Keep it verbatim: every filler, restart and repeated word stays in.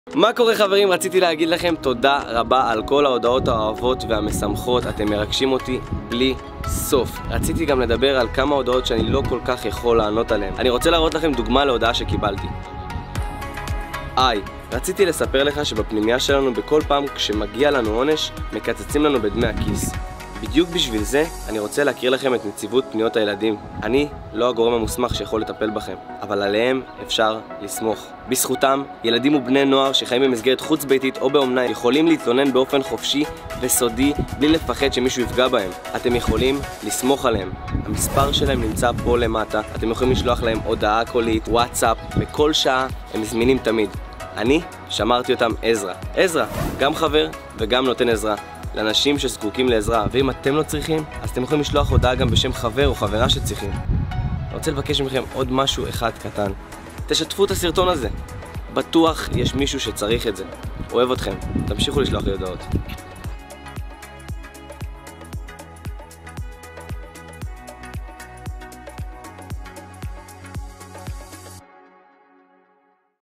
מה קורה חברים? רציתי להגיד לכם תודה רבה על כל ההודעות האוהבות והמשמחות, אתם מרגשים אותי בלי סוף. רציתי גם לדבר על כמה הודעות שאני לא כל כך יכול לענות עליהן. אני רוצה להראות לכם דוגמה להודעה שקיבלתי. היי, רציתי לספר לך שבפנימיה שלנו בכל פעם כשמגיע לנו עונש, מקצצים לנו בדמי הכיס. בדיוק בשביל זה אני רוצה להכיר לכם את נציבות פניות הילדים. אני לא הגורם המוסמך שיכול לטפל בכם, אבל עליהם אפשר לסמוך. בזכותם, ילדים ובני נוער שחיים במסגרת חוץ ביתית או באומנה יכולים להתלונן באופן חופשי וסודי בלי לפחד שמישהו יפגע בהם. אתם יכולים לסמוך עליהם. המספר שלהם נמצא פה למטה, אתם יכולים לשלוח להם הודעה קולית, וואטסאפ, בכל שעה הם זמינים תמיד. אני שמרתי אותם עזרא. עזרא, גם חבר וגם נותן עזרה לאנשים שזקוקים לעזרה, ואם אתם לא צריכים, אז אתם יכולים לשלוח הודעה גם בשם חבר או חברה שצריכים. אני רוצה לבקש מכם עוד משהו אחד קטן. תשתפו את הסרטון הזה. בטוח יש מישהו שצריך את זה. אוהב אתכם. תמשיכו לשלוח לי הודעות.